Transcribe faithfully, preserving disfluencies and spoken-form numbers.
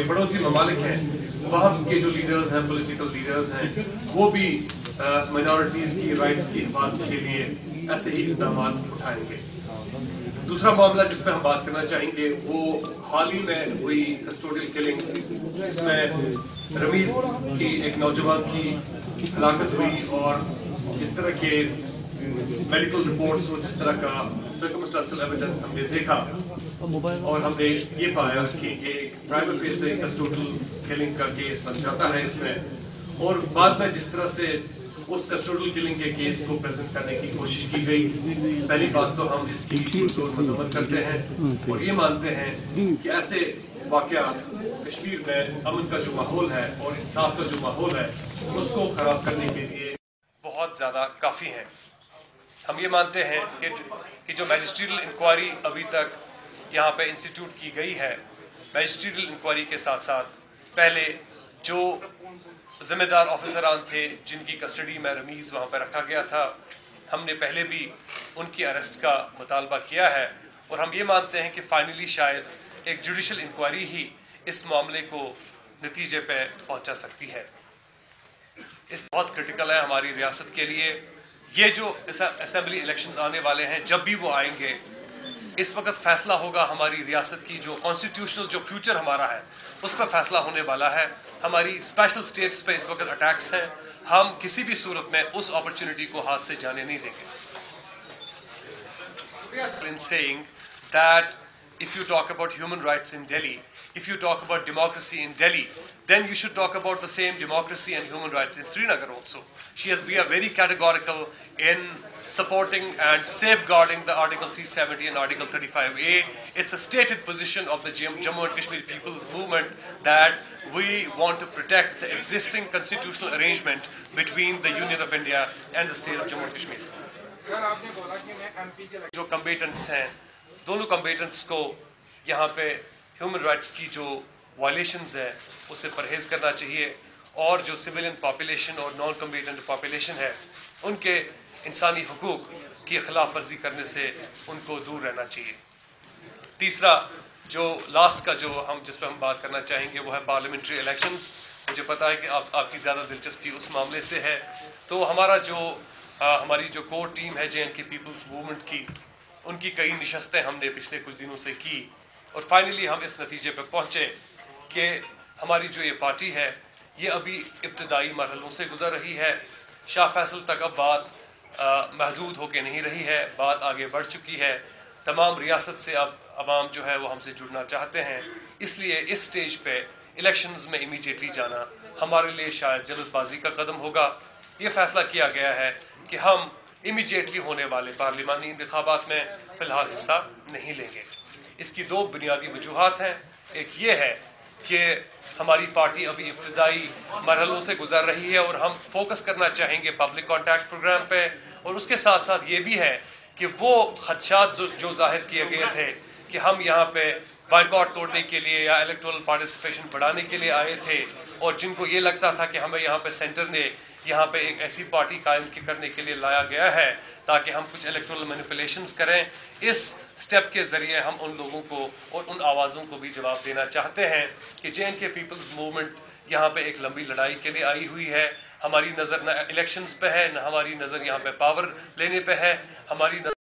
पड़ोसी ममालिक हैं वहाँ के जो लीडर्स हैं, पॉलिटिकल लीडर्स हैं, वो भी माइनॉरिटीज़ की राइट्स की हिफाजत के लिए ऐसे ही इक़दाम उठाएंगे। दूसरा मामला जिस पर हम बात करना चाहेंगे वो हाल ही में हुई कस्टोडियल किलिंग, जिसमें रमीज की एक नौजवान की हलाकत हुई और जिस तरह के मेडिकल रिपोर्ट्स और जिस तरह का सर्कमस्टेंशियल एविडेंस हमने देखा और हमने ये पाया कि ये प्राइमा फेसी कस्टोडियल किलिंग का केस बन जाता है इसमें। और बाद में जिस तरह से उस कस्टोडियल किलिंग के केस को प्रेजेंट करने की कोशिश की गई, पहली बात तो हम इसकी पुरजोर मजम्मत करते हैं और ये मानते हैं कि ऐसे वाकया कश्मीर में अमन का जो माहौल है और इंसाफ का जो माहौल है उसको खराब करने के लिए बहुत ज़्यादा काफ़ी है। हम ये मानते हैं कि, कि जो मैजिस्ट्रियल इंक्वायरी अभी तक यहाँ पे इंस्टीट्यूट की गई है, मैजिस्ट्रियल इंक्वायरी के साथ साथ पहले जो ज़िम्मेदार ऑफिसरान थे जिनकी कस्टडी में रमीज़ वहाँ पर रखा गया था, हमने पहले भी उनकी अरेस्ट का मुतालबा किया है और हम ये मानते हैं कि फाइनली शायद एक जुडिशल इंक्वायरी ही इस मामले को नतीजे पे पहुँचा सकती है। इस बहुत क्रिटिकल है हमारी रियासत के लिए। ये जो असेंबली इलेक्शंस आने वाले हैं, जब भी वो आएंगे, इस वक्त फैसला होगा हमारी रियासत की जो कॉन्स्टिट्यूशनल जो फ्यूचर हमारा है उस पर फैसला होने वाला है। हमारी स्पेशल स्टेट्स पे इस वक्त अटैक्स हैं, हम किसी भी सूरत में उस अपॉर्चुनिटी को हाथ से जाने नहीं देंगे। In saying that if you talk about human rights in Delhi, if you talk about democracy in Delhi, then you should talk about the same democracy and human rights in Srinagar also. She has been very categorical in supporting and safeguarding the Article three seventy and Article thirty-five A. It's a stated position of the Jammu and Kashmir People's Movement that we want to protect the existing constitutional arrangement between the Union of India and the state of Jammu and Kashmir. जो combatants हैं, दोनों combatants को यहाँ पे human rights की जो violations है उससे परहेज़ करना चाहिए और जो सिविलियन पॉपुलेशन और नॉन कम्बेटेंट पॉपुलेशन है उनके इंसानी हुकूक की खिलाफ वर्जी करने से उनको दूर रहना चाहिए। तीसरा जो लास्ट का जो हम जिस पर हम बात करना चाहेंगे वो है पार्लियामेंट्री इलेक्शंस। मुझे पता है कि आप आपकी ज़्यादा दिलचस्पी उस मामले से है, तो हमारा जो आ, हमारी जो कोर टीम है J and K people's movement की, उनकी कई नशस्तें हमने पिछले कुछ दिनों से की और फाइनली हम इस नतीजे पर पहुँचे कि हमारी जो ये पार्टी है ये अभी इब्तदाई मरहलों से गुजर रही है। शाह फैसल तक अब बात महदूद होके नहीं रही है, बात आगे बढ़ चुकी है। तमाम रियासत से अब अवाम जो है वो हमसे जुड़ना चाहते हैं, इसलिए इस स्टेज पे इलेक्शंस में इमीडिएटली जाना हमारे लिए शायद जल्दबाजी का कदम होगा। ये फ़ैसला किया गया है कि हम इमीडिएटली होने वाले पार्लिमानी इंतखाबात में फ़िलहाल हिस्सा नहीं लेंगे। इसकी दो बुनियादी वजूहात हैं। एक ये है कि हमारी पार्टी अभी इब्तदाई मरहलों से गुजर रही है और हम फोकस करना चाहेंगे पब्लिक कॉन्टैक्ट प्रोग्राम पे, और उसके साथ साथ ये भी है कि वो खदशात जो जो जाहिर किए गए थे कि हम यहाँ पे बाइकॉट तोड़ने के लिए या इलेक्टोरल पार्टिसिपेशन बढ़ाने के लिए आए थे और जिनको ये लगता था कि हमें यहाँ पे सेंटर ने यहाँ पे एक ऐसी पार्टी कायम करने के लिए लाया गया है ताकि हम कुछ इलेक्टोरल मैनिपुलेशंस करें, इस स्टेप के ज़रिए हम उन लोगों को और उन आवाज़ों को भी जवाब देना चाहते हैं कि J and K people's movement यहाँ पे एक लंबी लड़ाई के लिए आई हुई है। हमारी नज़र न इलेक्शंस पे है, न हमारी नज़र यहाँ पे पावर लेने पे है, हमारी